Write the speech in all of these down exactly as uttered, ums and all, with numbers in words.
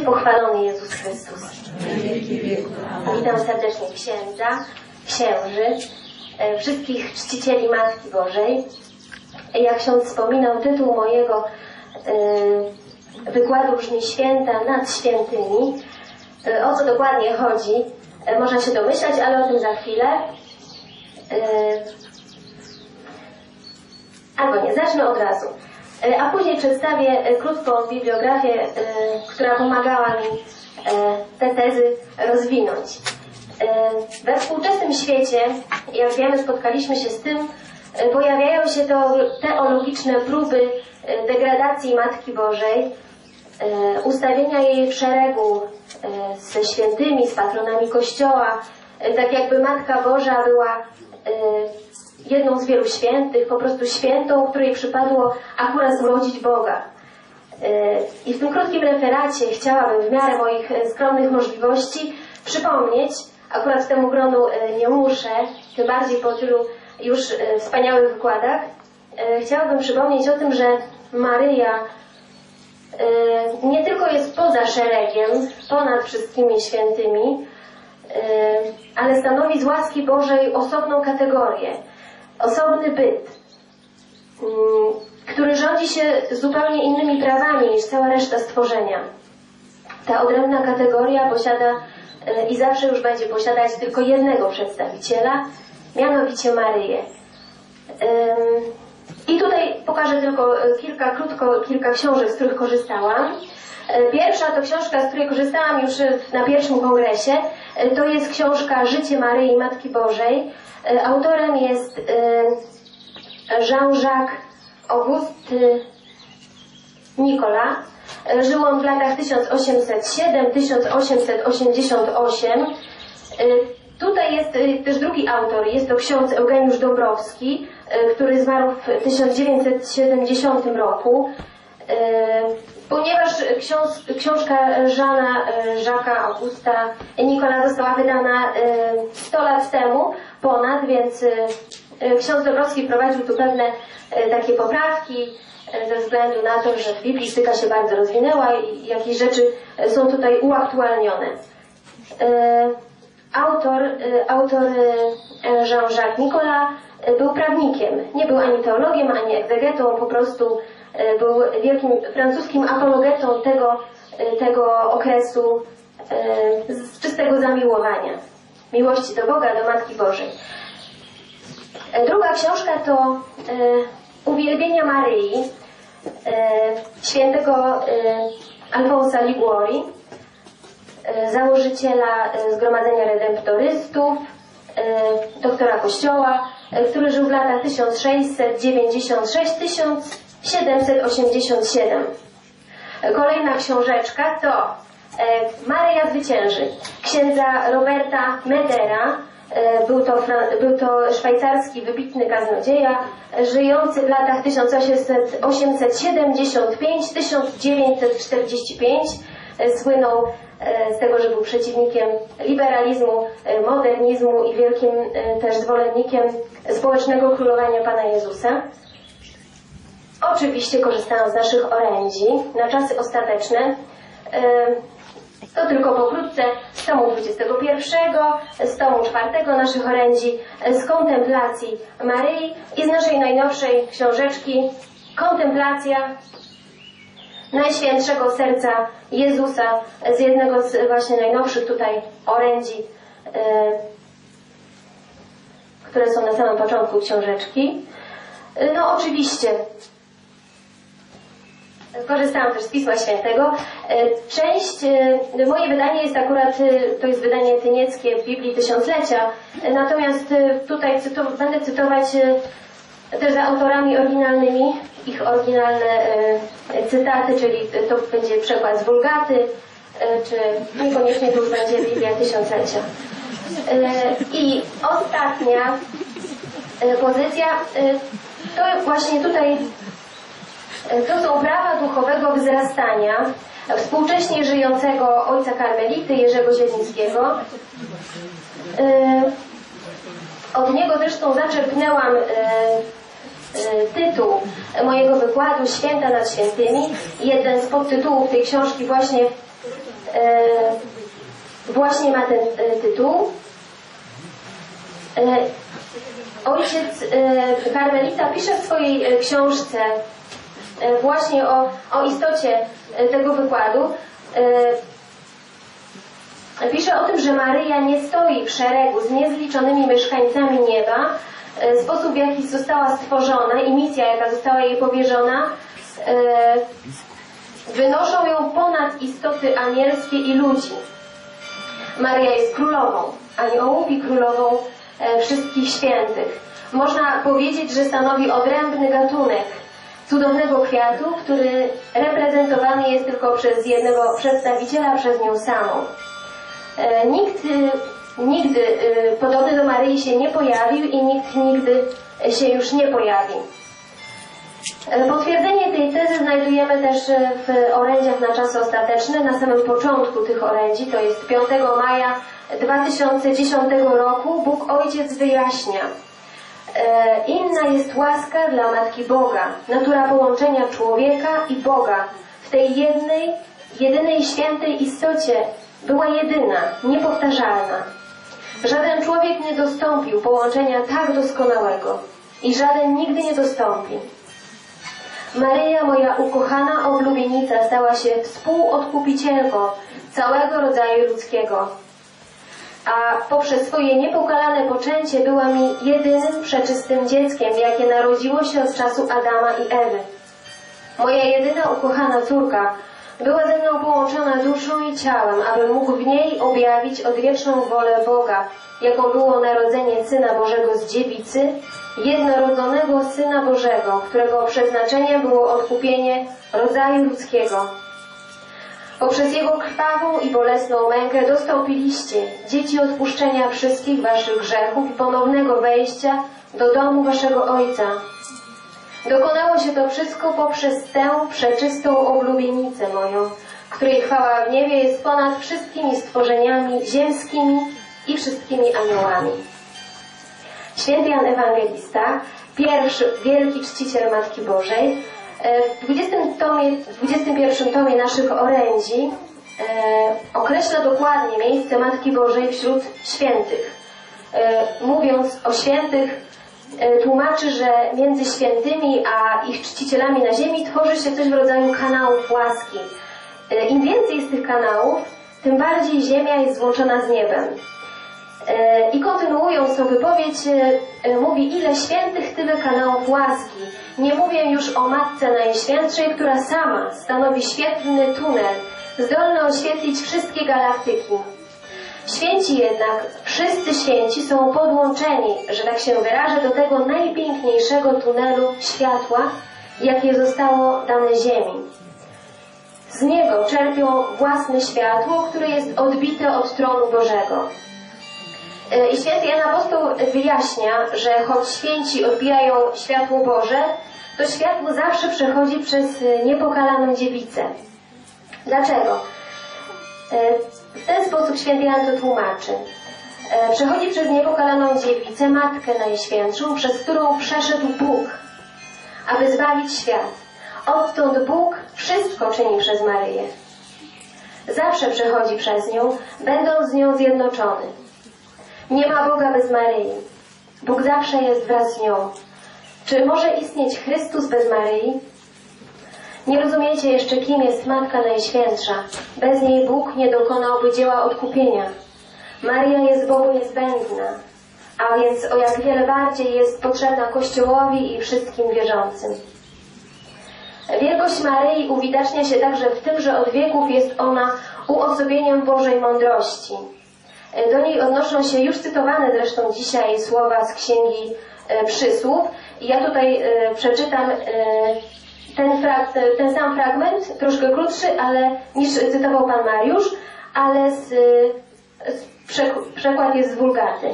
pochwalony Jezus Chrystus. Witam serdecznie księdza, księży, wszystkich czcicieli Matki Bożej. Jak ksiądz wspominał, tytuł mojego wykładu brzmi Święta nad świętymi. O co dokładnie chodzi, można się domyślać, ale o tym za chwilę. Albo nie, zacznę od razu. A później przedstawię krótką bibliografię, która pomagała mi te tezy rozwinąć. We współczesnym świecie, jak wiemy, spotkaliśmy się z tym, pojawiają się teologiczne próby degradacji Matki Bożej, ustawienia jej w szeregu ze świętymi, z patronami Kościoła, tak jakby Matka Boża była jedną z wielu świętych, po prostu świętą, której przypadło akurat urodzić Boga. I w tym krótkim referacie chciałabym w miarę moich skromnych możliwości przypomnieć, akurat temu gronu nie muszę, tym bardziej po tylu już wspaniałych wykładach, chciałabym przypomnieć o tym, że Maryja nie tylko jest poza szeregiem, ponad wszystkimi świętymi, ale stanowi z łaski Bożej osobną kategorię, osobny byt, który rządzi się zupełnie innymi prawami niż cała reszta stworzenia. Ta odrębna kategoria posiada i zawsze już będzie posiadać tylko jednego przedstawiciela, mianowicie Maryję. I tutaj pokażę tylko kilka, krótko, kilka książek, z których korzystałam. Pierwsza to książka, z której korzystałam już na pierwszym kongresie. To jest książka Życie Maryi Matki Bożej. Autorem jest Jean-Jacques Auguste Nicolas. Żył on w latach tysiąc osiemset siedem do tysiąc osiemset osiemdziesiąt osiem. Tutaj jest też drugi autor, jest to ksiądz Eugeniusz Dąbrowski, który zmarł w tysiąc dziewięćset siedemdziesiątym roku. Ponieważ książ, książka Jeana Jacques'a Augusta Nicola została wydana sto lat temu ponad, więc ksiądz Dąbrowski prowadził tu pewne takie poprawki ze względu na to, że biblistyka się bardzo rozwinęła i jakieś rzeczy są tutaj uaktualnione. Autor, autor Jean-Jacques Nicolas był prawnikiem. Nie był ani teologiem, ani egzegetą, po prostu był wielkim francuskim apologetą tego, tego okresu z czystego zamiłowania, miłości do Boga, do Matki Bożej. Druga książka to Uwielbienia Maryi świętego Alfonsa Liguori, założyciela Zgromadzenia Redemptorystów, doktora Kościoła, który żył w latach tysiąc sześćset dziewięćdziesiąt sześć do tysiąc siedemset osiemdziesiąt siedem. Kolejna książeczka to Maryja zwycięży księdza Roberta Medera. Był to, był to szwajcarski wybitny kaznodzieja, żyjący w latach tysiąc osiemset siedemdziesiąt pięć do tysiąc dziewięćset czterdzieści pięć. Słynął z tego, że był przeciwnikiem liberalizmu, modernizmu i wielkim też zwolennikiem społecznego królowania Pana Jezusa. Oczywiście korzystając z naszych orędzi na czasy ostateczne. To tylko pokrótce z tomu dwudziestego pierwszego, z tomu czwartego naszych orędzi, z kontemplacji Maryi i z naszej najnowszej książeczki Kontemplacja Najświętszego Serca Jezusa, z jednego z właśnie najnowszych tutaj orędzi, które są na samym początku książeczki. No oczywiście korzystałam też z Pisma Świętego. Część, moje wydanie jest akurat, to jest wydanie tynieckie Biblii Tysiąclecia, natomiast tutaj cytu, będę cytować też za autorami oryginalnymi, ich oryginalne cytaty, czyli to będzie przekład z Wulgaty, czy niekoniecznie to już będzie Biblia Tysiąclecia. I ostatnia pozycja, to właśnie tutaj to są prawa duchowego wzrastania współcześnie żyjącego ojca karmelity Jerzego Zielińskiego. Od niego zresztą zaczerpnęłam tytuł mojego wykładu Święta nad świętymi. Jeden z podtytułów tej książki właśnie właśnie ma ten tytuł. Ojciec Karmelita pisze w swojej książce właśnie o, o istocie tego wykładu. Pisze o tym, że Maryja nie stoi w szeregu z niezliczonymi mieszkańcami nieba. Sposób, w jaki została stworzona i misja, jaka została jej powierzona, wynoszą ją ponad istoty anielskie i ludzi. Maryja jest królową, aniołów i królową wszystkich świętych. Można powiedzieć, że stanowi odrębny gatunek cudownego kwiatu, który reprezentowany jest tylko przez jednego przedstawiciela, przez nią samą. Nikt nigdy podobny do Maryi się nie pojawił i nikt nigdy się już nie pojawi. Potwierdzenie tej tezy znajdujemy też w orędziach na czasy ostateczne, na samym początku tych orędzi, to jest piątego maja dwa tysiące dziesiątego roku. Bóg Ojciec wyjaśnia: inna jest łaska dla Matki Boga, natura połączenia człowieka i Boga w tej jednej, jedynej świętej istocie była jedyna, niepowtarzalna. Żaden człowiek nie dostąpił połączenia tak doskonałego i żaden nigdy nie dostąpi. Maryja, moja ukochana oblubienica, stała się współodkupicielką całego rodzaju ludzkiego, a poprzez swoje niepokalane poczęcie była mi jedynym przeczystym dzieckiem, jakie narodziło się od czasu Adama i Ewy. Moja jedyna ukochana córka była ze mną połączona duszą i ciałem, aby mógł w niej objawić odwieczną wolę Boga, jaką było narodzenie Syna Bożego z dziewicy, jednorodzonego Syna Bożego, którego przeznaczeniem było odkupienie rodzaju ludzkiego. Poprzez Jego krwawą i bolesną mękę dostąpiliście, dzieci, odpuszczenia wszystkich waszych grzechów i ponownego wejścia do domu waszego Ojca. Dokonało się to wszystko poprzez tę przeczystą oblubienicę moją, której chwała w niebie jest ponad wszystkimi stworzeniami ziemskimi i wszystkimi aniołami. Święty Jan Ewangelista, pierwszy wielki czciciel Matki Bożej, w dwudziestym tomie, dwudziestym pierwszym tomie naszych orędzi e, określa dokładnie miejsce Matki Bożej wśród świętych. E, mówiąc o świętych, e, tłumaczy, że między świętymi a ich czcicielami na ziemi tworzy się coś w rodzaju kanałów łaski. E, Im więcej jest tych kanałów, tym bardziej ziemia jest złączona z niebem. I kontynuując tą wypowiedź, mówi: ile świętych, tyle kanałów łaski. Nie mówię już o Matce Najświętszej, która sama stanowi świetlny tunel, zdolny oświetlić wszystkie galaktyki. Święci jednak, wszyscy święci są podłączeni, że tak się wyrażę, do tego najpiękniejszego tunelu światła, jakie zostało dane Ziemi. Z niego czerpią własne światło, które jest odbite od tronu Bożego. I święty Jan Apostoł wyjaśnia, że choć święci odbijają światło Boże, to światło zawsze przechodzi przez niepokalaną dziewicę. Dlaczego? W ten sposób święty Jan to tłumaczy. Przechodzi przez niepokalaną dziewicę, Matkę Najświętszą, przez którą przeszedł Bóg, aby zbawić świat. Odtąd Bóg wszystko czyni przez Maryję. Zawsze przechodzi przez nią, będąc z nią zjednoczony. Nie ma Boga bez Maryi. Bóg zawsze jest wraz z nią. Czy może istnieć Chrystus bez Maryi? Nie rozumiecie jeszcze, kim jest Matka Najświętsza. Bez niej Bóg nie dokonałby dzieła odkupienia. Maryja jest Bogu niezbędna, a więc o jak wiele bardziej jest potrzebna Kościołowi i wszystkim wierzącym. Wielkość Maryi uwidacznia się także w tym, że od wieków jest ona uosobieniem Bożej mądrości. Do niej odnoszą się już cytowane zresztą dzisiaj słowa z Księgi Przysłów. I ja tutaj przeczytam ten, frag ten sam fragment, troszkę krótszy, ale niż cytował Pan Mariusz, ale z, z przekład jest z Wulgaty.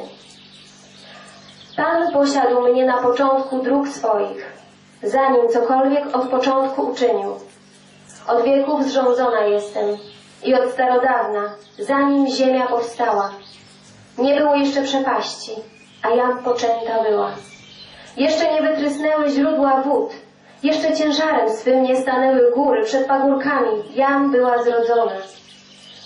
Pan posiadł mnie na początku dróg swoich, zanim cokolwiek od początku uczynił. Od wieków zrządzona jestem i od starodawna, zanim ziemia powstała. Nie było jeszcze przepaści, a jam poczęta była. Jeszcze nie wytrysnęły źródła wód, jeszcze ciężarem swym nie stanęły góry, przed pagórkami jam była zrodzona.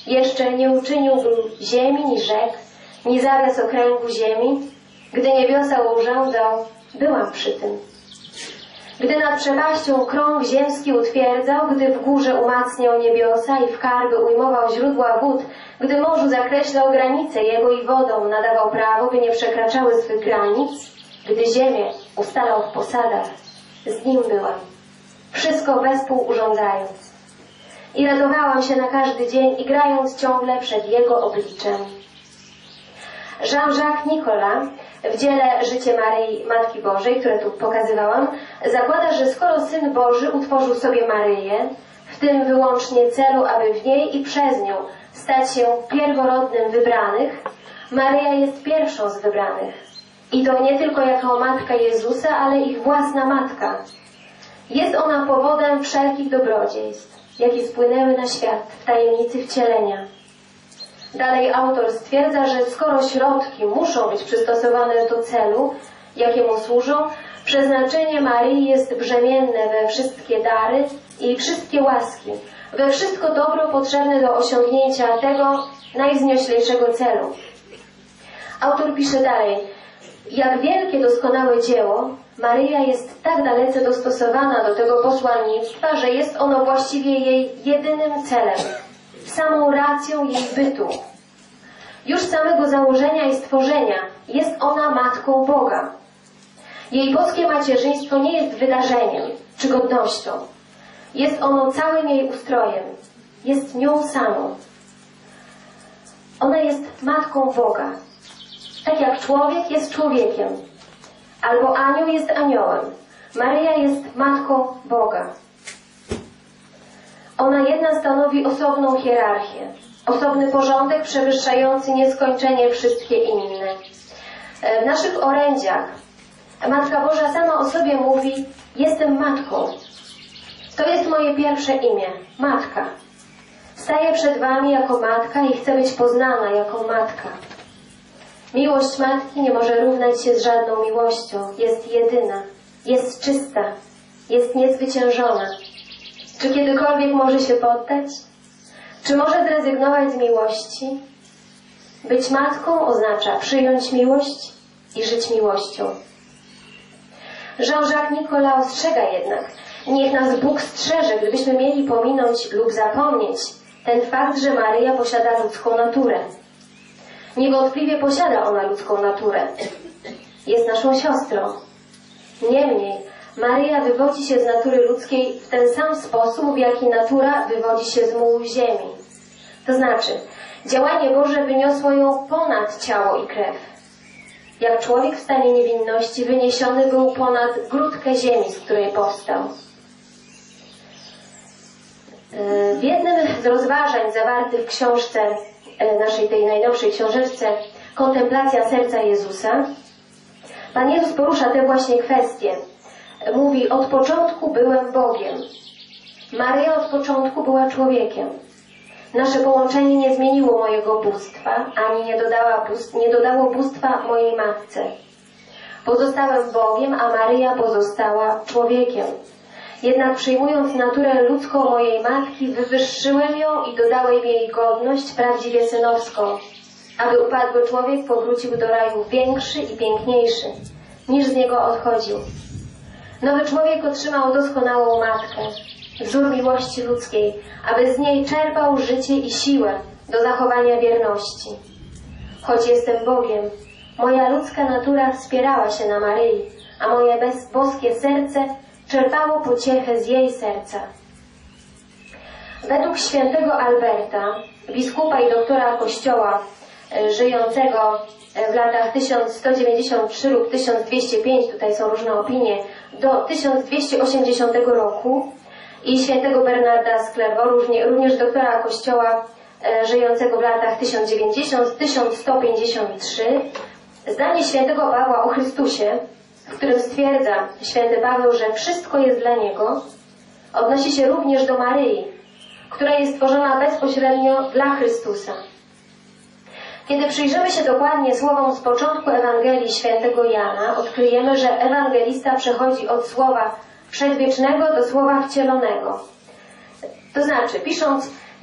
Jeszcze nie uczynił był ziemi, ni rzek, ni zawias okręgu ziemi. Gdy niebiosa urządzał, byłam przy tym. Gdy nad przepaścią krąg ziemski utwierdzał, gdy w górze umacniał niebiosa i w karby ujmował źródła wód, gdy morzu zakreślał granice jego i wodą nadawał prawo, by nie przekraczały swych granic, gdy ziemię ustalał w posadach, z nim byłam, wszystko wespół urządzając. I radowałam się na każdy dzień, igrając ciągle przed jego obliczem. Jean-Jacques Nicolas w dziele Życie Maryi, Matki Bożej, które tu pokazywałam, zakłada, że skoro Syn Boży utworzył sobie Maryję, w tym wyłącznie celu, aby w niej i przez nią stać się pierworodnym wybranych, Maryja jest pierwszą z wybranych. I to nie tylko jako matka Jezusa, ale ich własna matka. Jest ona powodem wszelkich dobrodziejstw, jakie spłynęły na świat w tajemnicy wcielenia. Dalej autor stwierdza, że skoro środki muszą być przystosowane do celu, jakiemu służą, przeznaczenie Maryi jest brzemienne we wszystkie dary i wszystkie łaski, we wszystko dobro potrzebne do osiągnięcia tego najwznioślejszego celu. Autor pisze dalej: jak wielkie, doskonałe dzieło, Maryja jest tak dalece dostosowana do tego posłannictwa, że jest ono właściwie jej jedynym celem, samą racją jej bytu. Już z samego założenia i stworzenia jest ona Matką Boga. Jej boskie macierzyństwo nie jest wydarzeniem czy godnością. Jest ono całym jej ustrojem. Jest nią samą. Ona jest Matką Boga. Tak jak człowiek jest człowiekiem, albo anioł jest aniołem, Maryja jest Matką Boga. Ona jedna stanowi osobną hierarchię, osobny porządek przewyższający nieskończenie wszystkie inne. W naszych orędziach Matka Boża sama o sobie mówi: jestem matką. To jest moje pierwsze imię, Matka. Staję przed wami jako matka i chcę być poznana jako matka. Miłość matki nie może równać się z żadną miłością. Jest jedyna, jest czysta, jest niezwyciężona. Czy kiedykolwiek może się poddać? Czy może zrezygnować z miłości? Być matką oznacza przyjąć miłość i żyć miłością. Jean-Jacques Nicolas ostrzega jednak: niech nas Bóg strzeże, gdybyśmy mieli pominąć lub zapomnieć ten fakt, że Maryja posiada ludzką naturę. Niewątpliwie posiada ona ludzką naturę. Jest naszą siostrą. Niemniej Maryja wywodzi się z natury ludzkiej w ten sam sposób, w jaki natura wywodzi się z mułu ziemi. To znaczy, działanie Boże wyniosło ją ponad ciało i krew. Jak człowiek w stanie niewinności wyniesiony był ponad grudkę ziemi, z której powstał. W jednym z rozważań zawartych w książce naszej, tej najnowszej książeczce Kontemplacja serca Jezusa, Pan Jezus porusza te właśnie kwestie. Mówi: od początku byłem Bogiem. Maryja od początku była człowiekiem. Nasze połączenie nie zmieniło mojego bóstwa, ani nie, dodała bóstw, nie dodało bóstwa mojej matce. Pozostałem Bogiem, a Maryja pozostała człowiekiem. Jednak przyjmując naturę ludzką mojej matki, wywyższyłem ją i dodałem jej godność prawdziwie synowską, aby upadły człowiek powrócił do raju większy i piękniejszy, niż z niego odchodził. Nowy człowiek otrzymał doskonałą matkę, wzór miłości ludzkiej, aby z niej czerpał życie i siłę do zachowania wierności. Choć jestem Bogiem, moja ludzka natura wspierała się na Maryi, a moje bez, boskie serce czerpało pociechę z jej serca. Według świętego Alberta, biskupa i doktora Kościoła, żyjącego w latach tysiąc sto dziewięćdziesiąt trzy lub tysiąc dwieście pięć, tutaj są różne opinie, do tysiąc dwieście osiemdziesiątego roku, i świętego Bernarda z Clairvaux, również doktora Kościoła żyjącego w latach tysiąc dziewięćdziesiąt do tysiąc sto pięćdziesiąt trzy, zdanie świętego Pawła o Chrystusie, w którym stwierdza święty Paweł, że wszystko jest dla Niego, odnosi się również do Maryi, która jest stworzona bezpośrednio dla Chrystusa. Kiedy przyjrzymy się dokładnie słowom z początku Ewangelii świętego Jana, odkryjemy, że ewangelista przechodzi od słowa przedwiecznego do słowa wcielonego. To znaczy, pisząc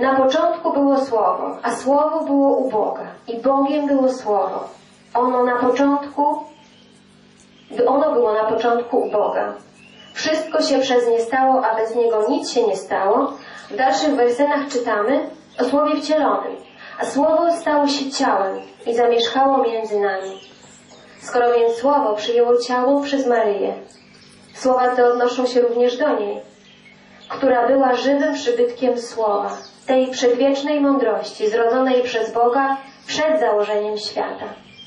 Na początku było Słowo, a Słowo było u Boga i Bogiem było Słowo. Ono na początku, ono było na początku u Boga. Wszystko się przez nie stało, a bez Niego nic się nie stało. W dalszych wersetach czytamy o Słowie wcielonym. A Słowo stało się ciałem i zamieszkało między nami. Skoro więc Słowo przyjęło ciało przez Maryję, słowa te odnoszą się również do niej, która była żywym przybytkiem Słowa, tej przedwiecznej mądrości, zrodzonej przez Boga przed założeniem świata.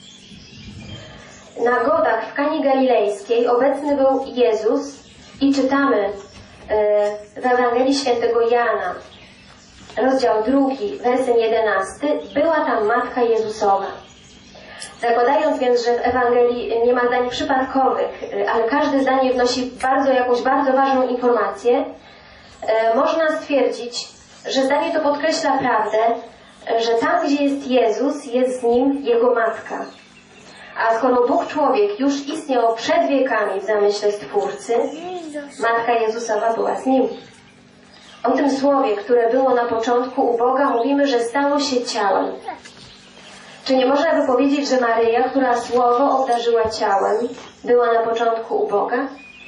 Na godach w Kani Galilejskiej obecny był Jezus i czytamy w Ewangelii Świętego Jana, rozdział drugi, werset jedenasty, była tam Matka Jezusowa. Zakładając więc, że w Ewangelii nie ma zdań przypadkowych, ale każde zdanie wnosi bardzo jakąś bardzo ważną informację, można stwierdzić, że zdanie to podkreśla prawdę, że tam, gdzie jest Jezus, jest z Nim Jego Matka. A skoro Bóg człowiek już istniał przed wiekami w zamyśle Stwórcy, Matka Jezusowa była z Nim. O tym Słowie, które było na początku u Boga, mówimy, że stało się ciałem. Czy nie można by powiedzieć, że Maryja, która Słowo obdarzyła ciałem, była na początku u Boga?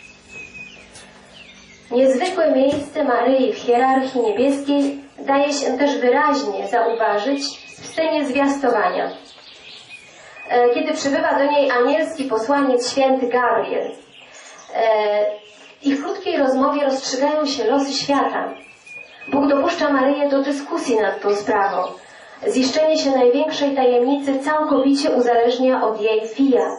Niezwykłe miejsce Maryi w hierarchii niebieskiej daje się też wyraźnie zauważyć w scenie zwiastowania. Kiedy przybywa do niej anielski posłaniec święty Gabriel, i w krótkiej rozmowie rozstrzygają się losy świata. Bóg dopuszcza Maryję do dyskusji nad tą sprawą. Ziszczenie się największej tajemnicy całkowicie uzależnia od jej fiat.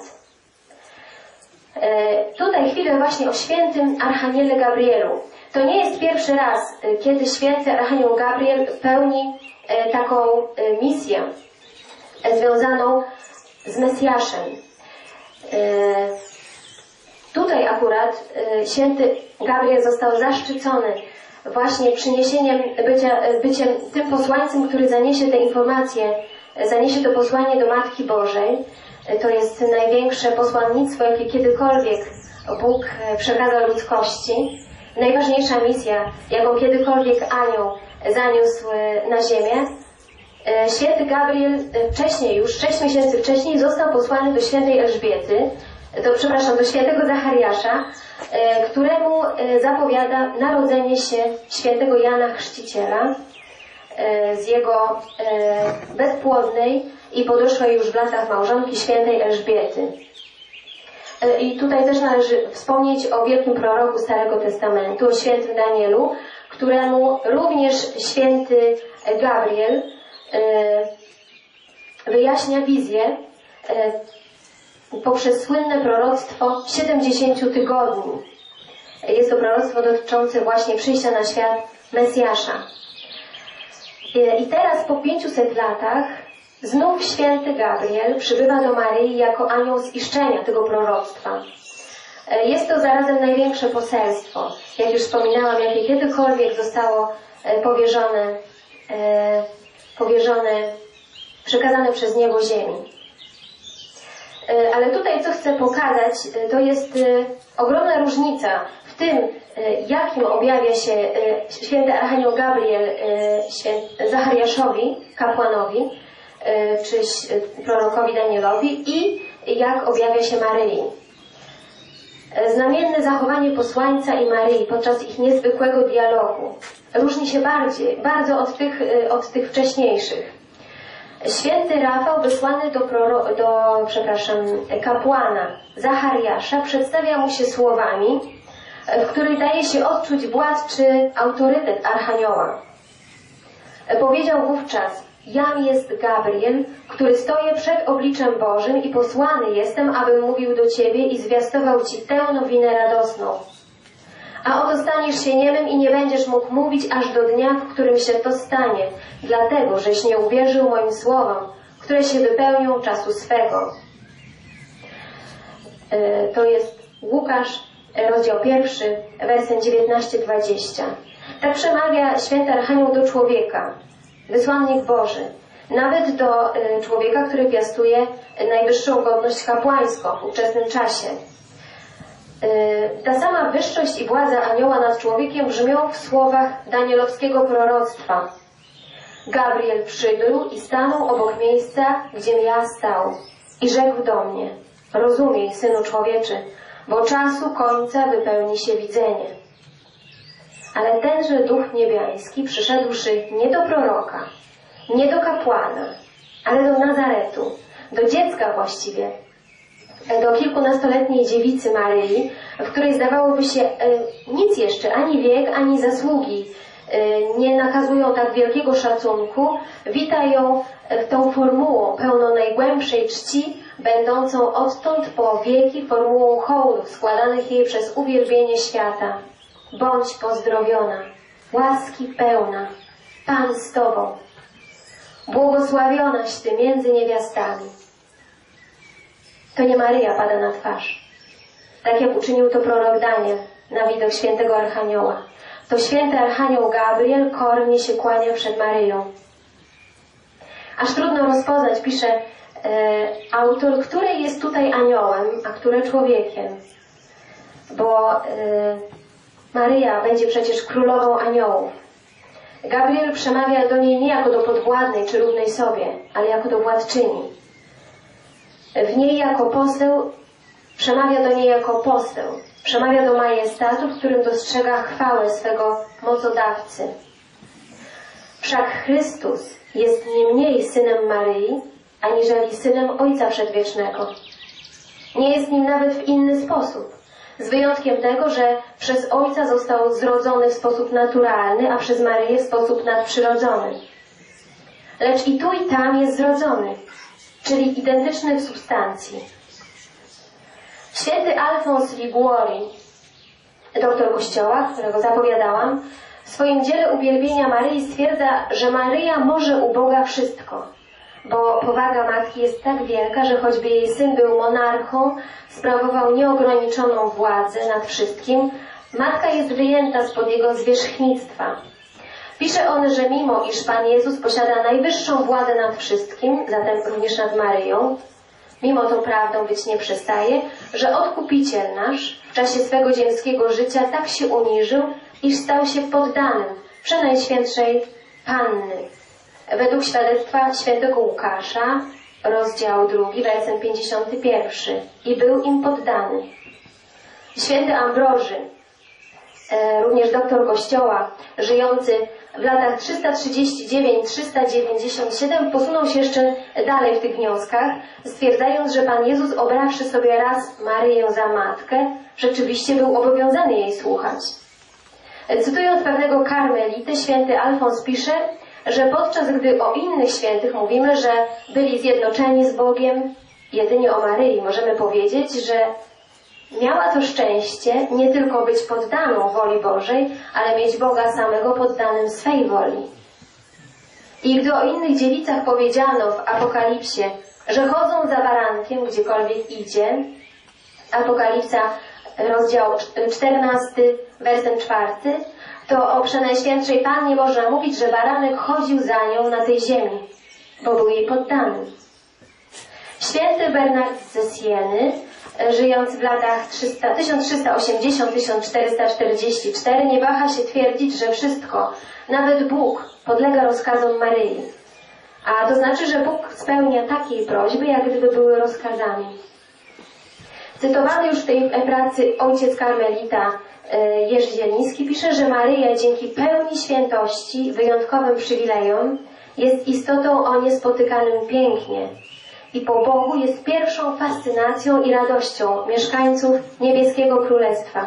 Tutaj chwilę właśnie o świętym Archaniele Gabrielu. To nie jest pierwszy raz, kiedy święty Archanioł Gabriel pełni taką misję związaną z Mesjaszem. Tutaj akurat święty Gabriel został zaszczycony właśnie przyniesieniem, bycia, byciem tym posłańcem, który zaniesie te informacje, zaniesie to posłanie do Matki Bożej. To jest największe posłannictwo, jakie kiedykolwiek Bóg przekazał ludzkości. Najważniejsza misja, jaką kiedykolwiek anioł zaniósł na ziemię. Święty Gabriel wcześniej, już sześć miesięcy wcześniej został posłany do świętej Elżbiety, do, przepraszam, do świętego Zachariasza, któremu zapowiada narodzenie się świętego Jana Chrzciciela z jego bezpłodnej i podeszłej już w latach małżonki świętej Elżbiety. I tutaj też należy wspomnieć o wielkim proroku Starego Testamentu, o świętym Danielu, któremu również święty Gabriel wyjaśnia wizję poprzez słynne proroctwo siedemdziesięciu tygodni. Jest to proroctwo dotyczące właśnie przyjścia na świat Mesjasza. I teraz po pięciuset latach znów święty Gabriel przybywa do Maryi jako anioł ziszczenia tego proroctwa. Jest to zarazem największe poselstwo, jak już wspominałam, jakie kiedykolwiek zostało powierzone, powierzone, przekazane przez niebo ziemi. Ale tutaj co chcę pokazać, to jest ogromna różnica w tym, jakim objawia się święty Archanioł Gabriel Zachariaszowi, kapłanowi, czy prorokowi Danielowi i jak objawia się Maryi. Znamienne zachowanie posłańca i Maryi podczas ich niezwykłego dialogu różni się bardziej, bardzo od tych, od tych wcześniejszych. Święty Rafał, wysłany do, proro, do przepraszam, kapłana Zachariasza, przedstawia mu się słowami, w których daje się odczuć władczy autorytet Archanioła. Powiedział wówczas: jam jest Gabriel, który stoję przed obliczem Bożym i posłany jestem, abym mówił do Ciebie i zwiastował Ci tę nowinę radosną. A oto staniesz się niemym i nie będziesz mógł mówić aż do dnia, w którym się to stanie, dlatego, żeś nie uwierzył moim słowom, które się wypełnią czasu swego. To jest Łukasz, rozdział pierwszy, werset dziewiętnaście dwadzieścia. Tak przemawia święty Archanioł do człowieka, wysłannik Boży, nawet do człowieka, który piastuje najwyższą godność kapłańską w ówczesnym czasie. Ta sama wyższość i władza anioła nad człowiekiem brzmią w słowach danielowskiego proroctwa. Gabriel przybył i stanął obok miejsca, gdziem ja stał. I rzekł do mnie: rozumiej, Synu Człowieczy, bo czasu końca wypełni się widzenie. Ale tenże Duch Niebiański, przyszedłszy nie do proroka, nie do kapłana, ale do Nazaretu, do dziecka właściwie, do kilkunastoletniej dziewicy Maryi, w której zdawałoby się e, nic jeszcze, ani wiek, ani zasługi e, nie nakazują tak wielkiego szacunku, wita ją e, tą formułą pełną najgłębszej czci, będącą odtąd po wieki formułą hołdów składanych jej przez uwielbienie świata. Bądź pozdrowiona, łaski pełna, Pan z Tobą. Błogosławionaś Ty między niewiastami. To nie Maryja pada na twarz, tak jak uczynił to prorok Daniel na widok świętego Archanioła. To święty Archanioł Gabriel kornie się kłania przed Maryją. Aż trudno rozpoznać, pisze e, autor, który jest tutaj aniołem, a który człowiekiem. Bo e, Maryja będzie przecież królową aniołów. Gabriel przemawia do niej nie jako do podwładnej czy równej sobie, ale jako do władczyni. W niej jako poseł, przemawia do niej jako poseł, przemawia do majestatu, w którym dostrzega chwałę swego mocodawcy. Wszak Chrystus jest nie mniej synem Maryi, aniżeli synem Ojca Przedwiecznego. Nie jest nim nawet w inny sposób, z wyjątkiem tego, że przez Ojca został zrodzony w sposób naturalny, a przez Maryję w sposób nadprzyrodzony. Lecz i tu i tam jest zrodzony, czyli identyczny w substancji. Święty Alfons Liguori, doktor Kościoła, którego zapowiadałam, w swoim dziele uwielbienia Maryi stwierdza, że Maryja może u Boga wszystko, bo powaga Matki jest tak wielka, że choćby jej syn był monarchą, sprawował nieograniczoną władzę nad wszystkim, Matka jest wyjęta spod jego zwierzchnictwa. Pisze on, że mimo iż Pan Jezus posiada najwyższą władzę nad wszystkim, zatem również nad Maryją, mimo to prawdą być nie przestaje, że Odkupiciel nasz w czasie swego ziemskiego życia tak się uniżył, iż stał się poddanym Przenajświętszej Panny. Według świadectwa świętego Łukasza, rozdział drugi, werset pięćdziesiąty pierwszy. I był im poddany. Święty Ambroży, e, również doktor Kościoła, żyjący w latach trzysta trzydzieści dziewięć do trzysta dziewięćdziesiąt siedem, posunął się jeszcze dalej w tych wnioskach, stwierdzając, że Pan Jezus, obrawszy sobie raz Maryję za matkę, rzeczywiście był obowiązany jej słuchać. Cytując pewnego karmelitę, święty Alfons pisze, że podczas gdy o innych świętych mówimy, że byli zjednoczeni z Bogiem, jedynie o Maryi możemy powiedzieć, że miała to szczęście nie tylko być poddaną woli Bożej, ale mieć Boga samego poddanym swej woli. I gdy o innych dziewicach powiedziano w Apokalipsie, że chodzą za barankiem gdziekolwiek idzie, Apokalipsa, rozdział czternasty, werset czwarty, to o Przenajświętszej Pannie można mówić, że baranek chodził za nią na tej ziemi, bo był jej poddany. Święty Bernard ze Sieny, żyjąc w latach tysiąc trzysta osiemdziesiąt do tysiąc czterysta czterdzieści cztery, nie waha się twierdzić, że wszystko, nawet Bóg, podlega rozkazom Maryi. A to znaczy, że Bóg spełnia takie prośby, jak gdyby były rozkazami. Cytowany już w tej pracy ojciec karmelita Jerzy Zieliński pisze, że Maryja dzięki pełni świętości, wyjątkowym przywilejom, jest istotą o niespotykanym pięknie i po Bogu jest pierwszą fascynacją i radością mieszkańców niebieskiego królestwa.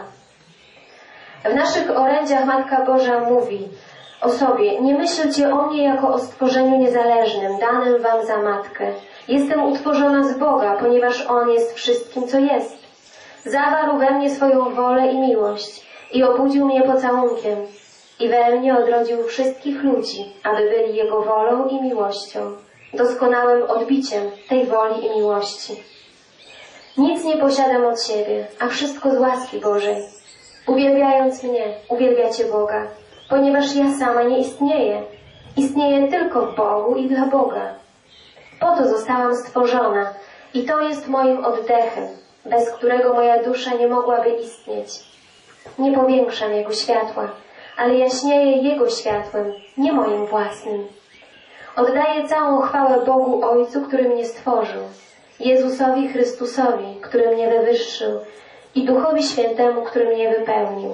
W naszych orędziach Matka Boża mówi o sobie: nie myślcie o mnie jako o stworzeniu niezależnym, danym wam za matkę. Jestem utworzona z Boga, ponieważ On jest wszystkim, co jest. Zawarł we mnie swoją wolę i miłość i obudził mnie pocałunkiem i we mnie odrodził wszystkich ludzi, aby byli Jego wolą i miłością, doskonałym odbiciem tej woli i miłości. Nic nie posiadam od siebie, a wszystko z łaski Bożej. Uwielbiając mnie, uwielbiacie Boga, ponieważ ja sama nie istnieję. Istnieję tylko w Bogu i dla Boga. Po to zostałam stworzona i to jest moim oddechem, bez którego moja dusza nie mogłaby istnieć. Nie powiększam Jego światła, ale jaśnieję Jego światłem, nie moim własnym. Oddaję całą chwałę Bogu Ojcu, który mnie stworzył, Jezusowi Chrystusowi, który mnie wywyższył i Duchowi Świętemu, który mnie wypełnił.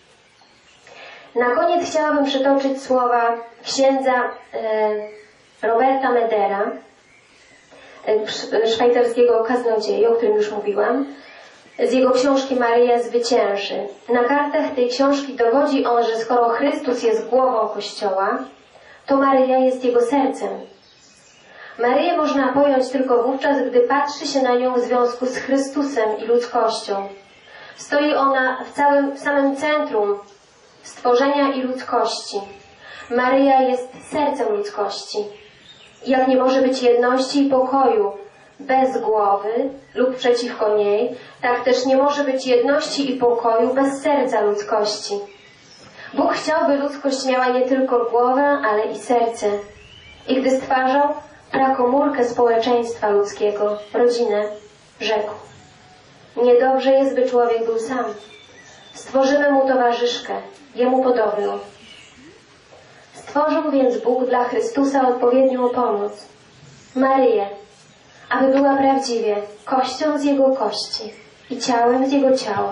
Na koniec chciałabym przytoczyć słowa księdza e, Roberta Medera, e, szwajcarskiego kaznodzieja, o którym już mówiłam, z jego książki Maryja zwycięży. Na kartach tej książki dowodzi on, że skoro Chrystus jest głową Kościoła, to Maryja jest jego sercem. Maryję można pojąć tylko wówczas, gdy patrzy się na nią w związku z Chrystusem i ludzkością. Stoi ona w całym w samym centrum stworzenia i ludzkości. Maryja jest sercem ludzkości. Jak nie może być jedności i pokoju bez głowy lub przeciwko niej, tak też nie może być jedności i pokoju bez serca ludzkości. Bóg chciał, by ludzkość miała nie tylko głowę, ale i serce. I gdy stwarzał prakomórkę społeczeństwa ludzkiego, rodzinę, rzekł: niedobrze jest, by człowiek był sam. Stworzymy mu towarzyszkę, jemu podobną. Stworzył więc Bóg dla Chrystusa odpowiednią pomoc, Maryję, aby była prawdziwie kością z Jego kości i ciałem z Jego ciała.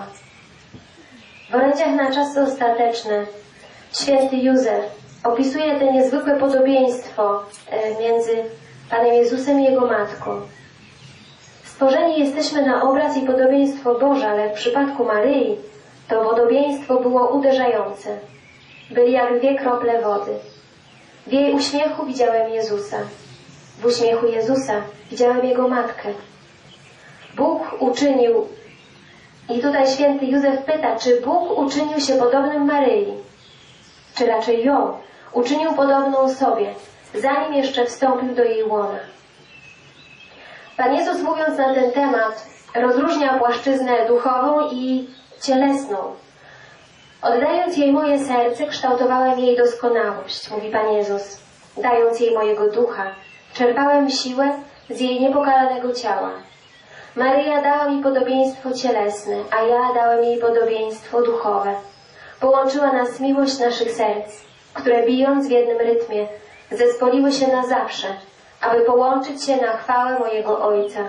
W orędziach na czasy ostateczne święty Józef opisuje te niezwykłe podobieństwo między Panem Jezusem i Jego Matką. Stworzeni jesteśmy na obraz i podobieństwo Boże, ale w przypadku Maryi to podobieństwo było uderzające. Byli jak dwie krople wody. W jej uśmiechu widziałem Jezusa. W uśmiechu Jezusa widziałem Jego Matkę. Bóg uczynił, i tutaj święty Józef pyta, czy Bóg uczynił się podobnym Maryi, czy raczej ją uczynił podobną sobie, zanim jeszcze wstąpił do jej łona. Pan Jezus, mówiąc na ten temat, rozróżnia płaszczyznę duchową i cielesną. Oddając jej moje serce, kształtowałem jej doskonałość, mówi Pan Jezus. Dając jej mojego ducha, czerpałem siłę z jej niepokalanego ciała. Maryja dała mi podobieństwo cielesne, a ja dałem jej podobieństwo duchowe. Połączyła nas miłość naszych serc, które bijąc w jednym rytmie, zespoliły się na zawsze, aby połączyć się na chwałę mojego Ojca.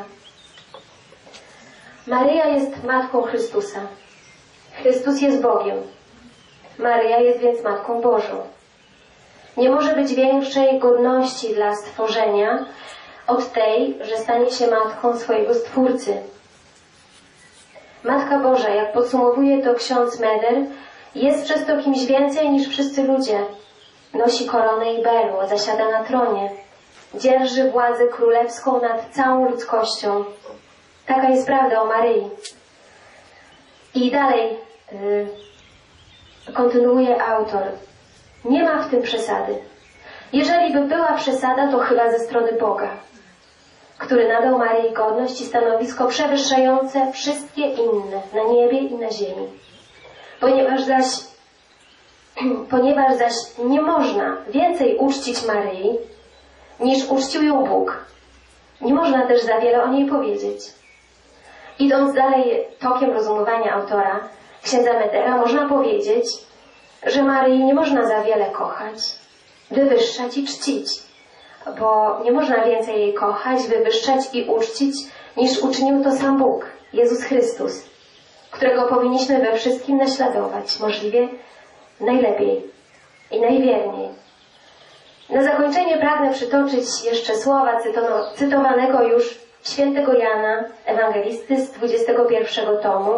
Maryja jest Matką Chrystusa. Chrystus jest Bogiem. Maryja jest więc Matką Bożą. Nie może być większej godności dla stworzenia od tej, że stanie się matką swojego Stwórcy. Matka Boża, jak podsumowuje to ksiądz Meder, jest przez to kimś więcej niż wszyscy ludzie. Nosi koronę i berło, zasiada na tronie. Dzierży władzę królewską nad całą ludzkością. Taka jest prawda o Maryi. I dalej yy, kontynuuje autor. Nie ma w tym przesady. Jeżeli by była przesada, to chyba ze strony Boga, który nadał Maryi godność i stanowisko przewyższające wszystkie inne na niebie i na ziemi. Ponieważ zaś, ponieważ zaś nie można więcej uczcić Maryi, niż uczcił ją Bóg. Nie można też za wiele o niej powiedzieć. Idąc dalej tokiem rozumowania autora, księdza Medera, można powiedzieć, że Maryi nie można za wiele kochać, wywyższać i czcić, bo nie można więcej jej kochać, wywyższać i uczcić, niż uczynił to sam Bóg, Jezus Chrystus, którego powinniśmy we wszystkim naśladować, możliwie najlepiej i najwierniej. Na zakończenie pragnę przytoczyć jeszcze słowa cytowanego już świętego Jana, ewangelisty z dwudziestego pierwszego tomu,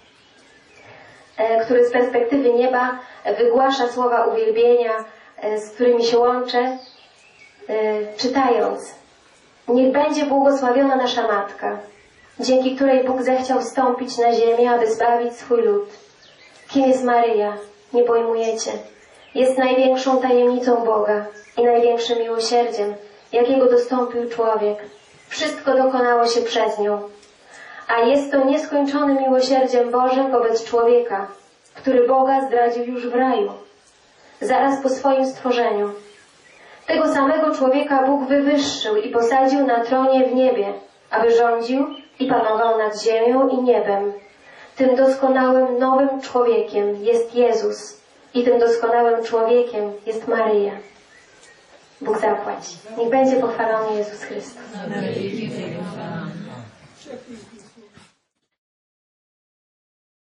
który z perspektywy nieba wygłasza słowa uwielbienia, z którymi się łączę, czytając: niech będzie błogosławiona nasza Matka, dzięki której Bóg zechciał wstąpić na ziemię, aby zbawić swój lud. Kim jest Maryja? Nie pojmujecie. Jest największą tajemnicą Boga i największym miłosierdziem, jakiego dostąpił człowiek. Wszystko dokonało się przez nią. A jest to nieskończonym miłosierdziem Bożym wobec człowieka, który Boga zdradził już w raju, zaraz po swoim stworzeniu. Tego samego człowieka Bóg wywyższył i posadził na tronie w niebie, aby rządził i panował nad ziemią i niebem. Tym doskonałym nowym człowiekiem jest Jezus i tym doskonałym człowiekiem jest Maryja. Bóg zapłaci. Niech będzie pochwalony Jezus Chrystus.